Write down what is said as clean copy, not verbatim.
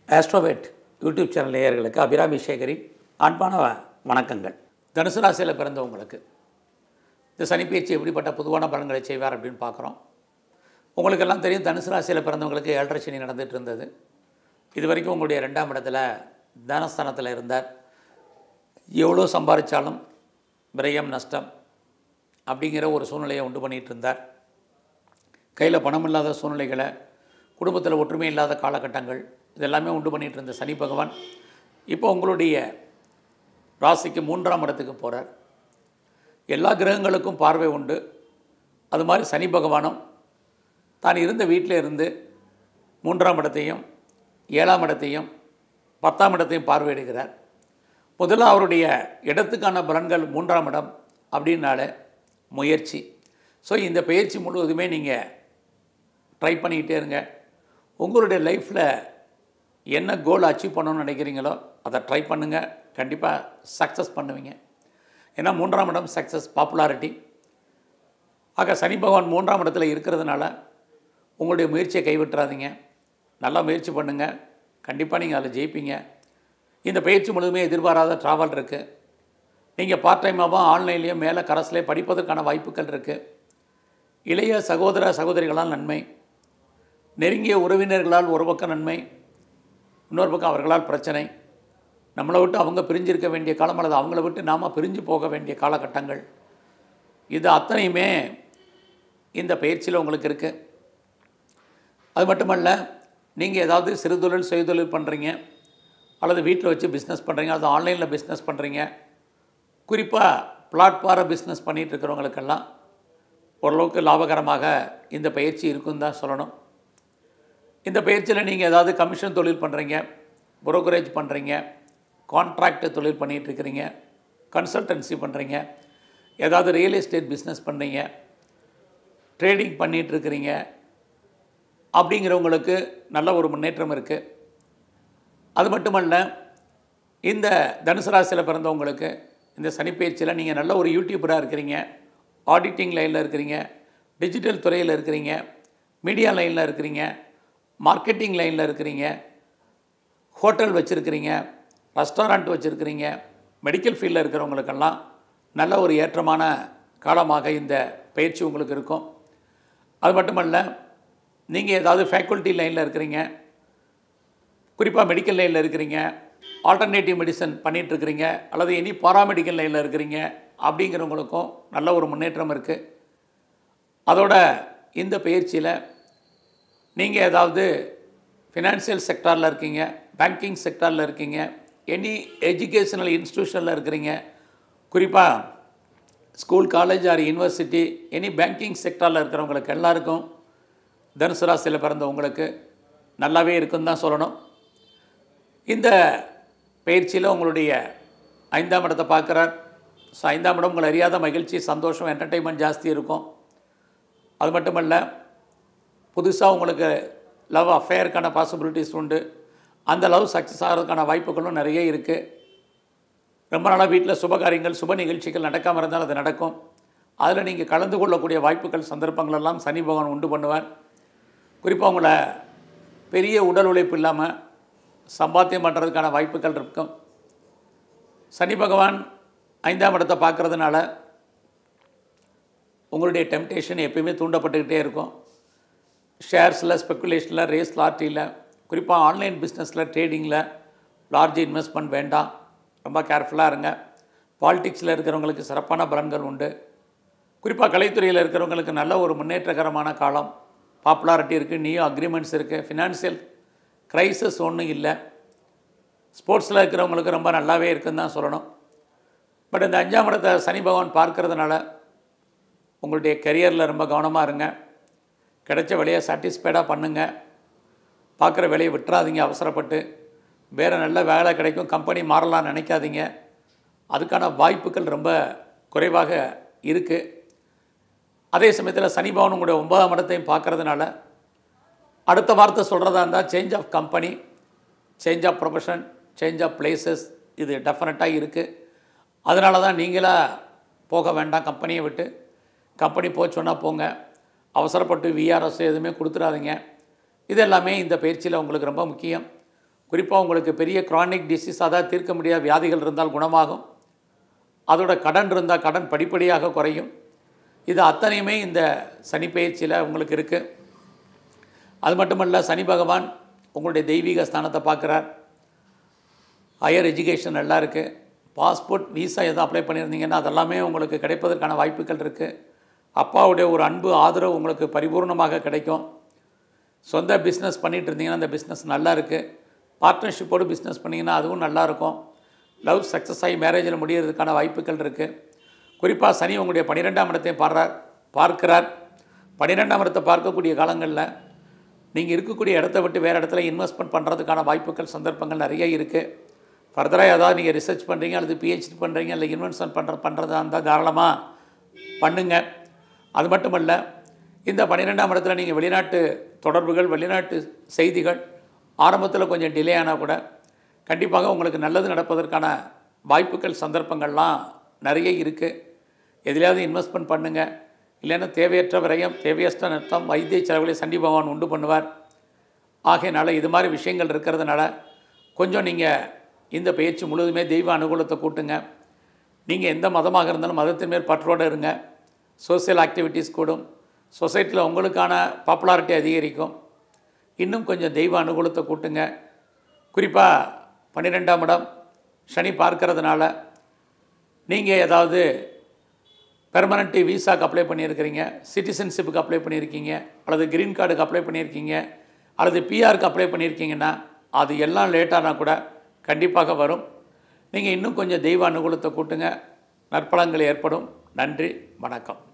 AstroVed YouTube channel நேயர்களுக்கு அபிராமி சேகரின் அன்பான வணக்கங்கள். தனுசு ராசியில் பிறந்தவங்களுக்கு இந்த சனிப்பெயர்ச்சி எப்படிப்பட்ட பொதுவான பலன்களை செய்வார் அப்படின்னு பார்க்குறோம். உங்களுக்கெல்லாம் தெரியும், தனுசு ராசியில் பிறந்தவங்களுக்கு 7.5 சனி நடந்துகிட்டு இருந்தது. இது வரைக்கும் உங்களுடைய 2ஆம் இடத்துல தனஸ்தானத்தில் இருந்தார். எவ்வளோ சம்பாதிச்சாலும் விரயம் நஷ்டம் அப்படிங்கிற ஒரு சூழ்நிலையை உண்டு பண்ணிகிட்டு இருந்தார். கையில் பணம் இல்லாத சூழ்நிலைகளை, குடும்பத்தில் ஒற்றுமை இல்லாத காலகட்டங்கள் இதெல்லாமே உண்டு பண்ணிகிட்டு இருந்த சனி பகவான் இப்போ உங்களுடைய ராசிக்கு 3ஆம் இடத்துக்கு போகிறார். எல்லா கிரகங்களுக்கும் பார்வை உண்டு. அது மாதிரி சனி பகவானும் தான் இருந்த வீட்டில் இருந்து 3ஆம் இடத்தையும் 7ஆம் இடத்தையும் 10ஆம் இடத்தையும் பார்வையிடுகிறார். முதல்ல அவருடைய இடத்துக்கான பலன்கள் 3ஆம் இடம் அப்படின்னாலே முயற்சி. ஸோ இந்த பயிற்சி முழுவதுமே நீங்கள் ட்ரை பண்ணிக்கிட்டே இருங்க. உங்களுடைய லைஃப்பில் என்ன கோல் அச்சீவ் பண்ணணும்னு நினைக்கிறீங்களோ அதை ட்ரை பண்ணுங்கள். கண்டிப்பாக சக்ஸஸ் பண்ணுவீங்க. ஏன்னா 3ஆம் இடம் சக்ஸஸ், பாப்புலாரிட்டி. ஆக சனி பகவான் 3ஆம் இடத்துல இருக்கிறதுனால உங்களுடைய முயற்சியை கைவிட்டுறாதீங்க. நல்லா முயற்சி பண்ணுங்கள். கண்டிப்பாக நீங்கள் அதில் ஜெயிப்பீங்க. இந்த பயிற்சி முழுதுமே எதிர்பாராத ட்ராவல் இருக்குது. நீங்கள் பார்ட் டைமாகவும் ஆன்லைன்லேயும் மேலே கரஸ்லேயே படிப்பதற்கான வாய்ப்புகள் இருக்குது. இளைய சகோதர சகோதரிகளால் நன்மை, நெருங்கிய உறவினர்களால் ஒரு பக்கம் நன்மை, இன்னொரு பக்கம் அவர்களால் பிரச்சனை. நம்மளை விட்டு அவங்க பிரிஞ்சிருக்க வேண்டிய காலம் அல்லது அவங்கள விட்டு நாம் பிரிஞ்சு போக வேண்டிய காலகட்டங்கள், இது அத்தனையுமே இந்த பயிற்சியில் உங்களுக்கு இருக்குது. அது மட்டுமல்ல, நீங்கள் ஏதாவது சிறுதொழில் சுயதொழில் பண்ணுறீங்க அல்லது வீட்டில் வச்சு பிஸ்னஸ் பண்ணுறீங்க அல்லது ஆன்லைனில் பிஸ்னஸ் பண்ணுறீங்க, குறிப்பாக பிளாட்ஃபார பிஸ்னஸ் பண்ணிகிட்டு இருக்கிறவங்களுக்கெல்லாம் ஓரளவுக்கு லாபகரமாக இந்த பயிற்சி இருக்குன்னு தான் சொல்லணும். இந்த பயிற்சியில் நீங்கள் ஏதாவது கமிஷன் தொழில் பண்ணுறீங்க, புரோக்கரேஜ் பண்ணுறீங்க, கான்ட்ராக்ட் தொழில் பண்ணிகிட்ருக்கிறீங்க, கன்சல்டன்சி பண்ணுறீங்க, ஏதாவது ரியல் எஸ்டேட் பிஸ்னஸ் பண்ணுறீங்க, ட்ரேடிங் பண்ணிகிட்ருக்கிறீங்க அப்படிங்கிறவங்களுக்கு நல்ல ஒரு முன்னேற்றம் இருக்குது. அது மட்டுமல்ல, இந்த தனுசு ராசியில் பிறந்தவங்களுக்கு இந்த சனிப்பெயர்ச்சியில் நீங்கள் நல்ல ஒரு யூடியூபராக இருக்கிறீங்க, ஆடிட்டிங் லைனில் இருக்கிறீங்க, டிஜிட்டல் துறையில் இருக்கிறீங்க, மீடியா லைனில் இருக்கிறீங்க, மார்க்கெட்டிங் லைனில் இருக்கிறீங்க, ஹோட்டல் வச்சுருக்கிறீங்க, ரெஸ்டாரண்ட் வச்சுருக்கிறீங்க, மெடிக்கல் ஃபீல்டில் இருக்கிறவங்களுக்கெல்லாம் நல்ல ஒரு ஏற்றமான காலமாக இந்த பயிற்சி உங்களுக்கு இருக்கும். அது மட்டுமல்ல, நீங்கள் ஏதாவது ஃபேக்கல்ட்டி லைனில் இருக்கிறீங்க, குறிப்பாக மெடிக்கல் லைனில் இருக்கிறீங்க, ஆல்டர்னேட்டிவ் மெடிசன் பண்ணிகிட்ருக்கிறீங்க அல்லது எனி பாராமெடிக்கல் லைனில் இருக்கிறீங்க அப்படிங்கிறவங்களுக்கும் நல்ல ஒரு முன்னேற்றம் இருக்குது. அதோட இந்த பயிற்சியில் நீங்கள் ஏதாவது ஃபினான்சியல் செக்டாரில் இருக்கீங்க, பேங்கிங் செக்டாரில் இருக்கீங்க, எனி எஜுகேஷனல் இன்ஸ்டியூஷனில் இருக்கிறீங்க, குறிப்பாக school, college or university, any banking செக்டாரில் இருக்கிறவங்களுக்கு எல்லாருக்கும் தனுசு ராசியில் பிறந்தவங்களுக்கு நல்லாவே இருக்குன்னு தான் சொல்லணும். இந்த பயிற்சியில் உங்களுடைய 5ஆம் இடத்தை பார்க்குறார். ஸோ 5ஆம் இடம் உங்களை அறியாத மகிழ்ச்சி, சந்தோஷம், என்டர்டெயின்மெண்ட் ஜாஸ்தி இருக்கும். அது மட்டுமல்ல, புதுசாக உங்களுக்கு லவ் அஃபேருக்கான பாசிபிலிட்டிஸ் உண்டு. அந்த லவ் சக்ஸஸ் ஆகிறதுக்கான வாய்ப்புகளும் நிறைய இருக்குது. ரொம்ப நாளாக வீட்டில் சுபகாரியங்கள், சுப நிகழ்ச்சிகள் நடக்காமல் இருந்தால் அது நடக்கும். அதில் நீங்கள் கலந்து கொள்ளக்கூடிய வாய்ப்புகள், சந்தர்ப்பங்கள் எல்லாம் சனி பகவான் உண்டு பண்ணுவார். குறிப்பாக உங்களை பெரிய உடல் உழைப்பு இல்லாமல் சம்பாத்தியம் பண்ணுறதுக்கான வாய்ப்புகள் இருக்கும். சனி பகவான் 5ஆம் இடத்தை பார்க்குறதுனால உங்களுடைய டெம்டேஷன் எப்பயுமே தூண்டப்பட்டுக்கிட்டே இருக்கும். ஷேர்ஸில், ஸ்பெக்குலேஷனில், ரேஸ் லாட்டரியில், குறிப்பாக ஆன்லைன் பிஸ்னஸில், ட்ரேடிங்கில் லார்ஜ் இன்வெஸ்ட்மெண்ட் வேண்டாம். ரொம்ப கேர்ஃபுல்லாக இருங்க. பாலிடிக்ஸில் இருக்கிறவங்களுக்கு சிறப்பான பலன்கள் உண்டு. குறிப்பாக கலைத்துறையில் இருக்கிறவங்களுக்கு நல்ல ஒரு முன்னேற்றகரமான காலம். பாப்புலாரிட்டி இருக்குது, நியூ அக்ரிமெண்ட்ஸ் இருக்குது, ஃபினான்ஷியல் க்ரைசிஸ் ஒன்றும் இல்லை. ஸ்போர்ட்ஸில் இருக்கிறவங்களுக்கு ரொம்ப நல்லாவே இருக்குதுன்னு தான் சொல்லணும். பட் இந்த 5ஆம் இடத்தை சனி பகவான் பார்க்கறதுனால உங்களுடைய கெரியரில் ரொம்ப கவனமாக இருங்க. கிடைச்ச வேலையை சாட்டிஸ்ஃபைடாக பண்ணுங்கள். பார்க்குற வேலையை விட்டுறாதீங்க அவசரப்பட்டு. வேறு நல்ல வேலை கிடைக்கும், கம்பெனி மாறலாம்னு நினைக்காதீங்க. அதுக்கான வாய்ப்புகள் ரொம்ப குறைவாக இருக்குது. அதே சமயத்தில் சனி பகவான் உங்களுடைய 9ஆம் இடத்தையும் பார்க்குறதுனால அடுத்த வார்த்தை சொல்கிறதா இருந்தால் change of company, change of profession, change of places, இது டெஃபினட்டாக இருக்குது. அதனால தான் நீங்களாக போக வேண்டாம் கம்பெனியை விட்டு. கம்பெனி போச்சோன்னா போங்க, அவசரப்பட்டு விஆர்எஸ் எதுவுமே கொடுத்துடாதீங்க. இது எல்லாமே இந்த பயிற்சியில் உங்களுக்கு ரொம்ப முக்கியம். குறிப்பாக உங்களுக்கு பெரிய கிரானிக் டிசீஸ், அதாவது தீர்க்க முடியாத வியாதிகள் இருந்தால் குணமாகும். அதோட கடன் இருந்தால் கடன் படிப்படியாக குறையும். இது அத்தனையுமே இந்த சனி பெயர்ச்சியில் உங்களுக்கு இருக்குது. அது மட்டுமல்ல, சனி பகவான் உங்களுடைய தெய்வீக ஸ்தானத்தை பார்க்குறார். ஹையர் எஜுகேஷன் நல்லா இருக்குது. பாஸ்போர்ட், விசா எதுவும் அப்ளை பண்ணியிருந்தீங்கன்னா அதெல்லாமே உங்களுக்கு கிடைப்பதற்கான வாய்ப்புகள் இருக்குது. அப்பாவுடைய ஒரு அன்பு ஆதரவு உங்களுக்கு பரிபூர்ணமாக கிடைக்கும். சொந்த பிஸ்னஸ் பண்ணிகிட்டு இருந்தீங்கன்னா அந்த பிஸ்னஸ் நல்லா இருக்குது. பார்ட்னர்ஷிப்போடு பிஸ்னஸ் பண்ணிங்கன்னா அதுவும் நல்லாயிருக்கும். லவ் சக்ஸஸ் ஆகி மேரேஜில் முடிகிறதுக்கான வாய்ப்புகள் இருக்குது. குறிப்பாக சனி உங்களுடைய 12ஆம் இடத்தையும் பார்க்கிறார். 12ஆம் இடத்தை பார்க்கக்கூடிய காலங்களில் நீங்கள் இருக்கக்கூடிய இடத்த விட்டு வேறு இடத்துல இன்வெஸ்ட்மெண்ட் பண்ணுறதுக்கான வாய்ப்புகள், சந்தர்ப்பங்கள் நிறைய இருக்குது. ஃபர்தராக ஏதாவது நீங்கள் ரிசர்ச் பண்ணுறீங்க அல்லது பிஹெச்டி பண்ணுறீங்க இல்லை இன்வெஸ்ட்மெண்ட் பண்ணுறதா இருந்தால் தாராளமாக பண்ணுங்கள். அது மட்டுமல்ல, இந்த 12ஆம் இடத்துல நீங்கள் வெளிநாட்டு தொடர்புகள், வெளிநாட்டு செய்திகள் ஆரம்பத்தில் கொஞ்சம் டிலே ஆனால் கூட கண்டிப்பாக உங்களுக்கு நல்லது நடப்பதற்கான வாய்ப்புகள், சந்தர்ப்பங்கள்லாம் நிறைய இருக்குது. எதிலையாவது இன்வெஸ்ட்மெண்ட் பண்ணுங்கள். இல்லைன்னா தேவையற்ற விரயம், தேவையற்ற நஷ்டம், வைத்திய செலவுகளை சனி பகவான் உண்டு பண்ணுவார். ஆகையினால இது மாதிரி விஷயங்கள் இருக்கிறதுனால கொஞ்சம் நீங்கள் இந்த பயிற்சி முழுவதுமே தெய்வ அனுகூலத்தை கூட்டுங்க. நீங்கள் எந்த மதமாக இருந்தாலும் மதத்தின் மேல் பற்றோடு இருங்க. சோசியல் ஆக்டிவிட்டீஸ் கூடும். சொசைட்டியில் உங்களுக்கான பாப்புலாரிட்டி அதிகரிக்கும். இன்னும் கொஞ்சம் தெய்வ அனுகூலத்தை கூட்டுங்க. குறிப்பாக 12ஆம் இடம் சனி பார்க்கறதுனால நீங்கள் ஏதாவது பெர்மனண்ட் விசாக்கு அப்ளை பண்ணியிருக்கிறீங்க, சிட்டிசன்ஷிப்புக்கு அப்ளை பண்ணியிருக்கீங்க, அல்லது க்ரீன் கார்டுக்கு அப்ளை பண்ணியிருக்கீங்க, அல்லது பிஆருக்கு அப்ளை பண்ணியிருக்கீங்கன்னா அது எல்லாம் லேட்டானால் கூட கண்டிப்பாக வரும். நீங்கள் இன்னும் கொஞ்சம் தெய்வ அனுகூலத்தை கூட்டுங்க. நற்பலன்கள் ஏற்படும். நன்றி, வணக்கம்.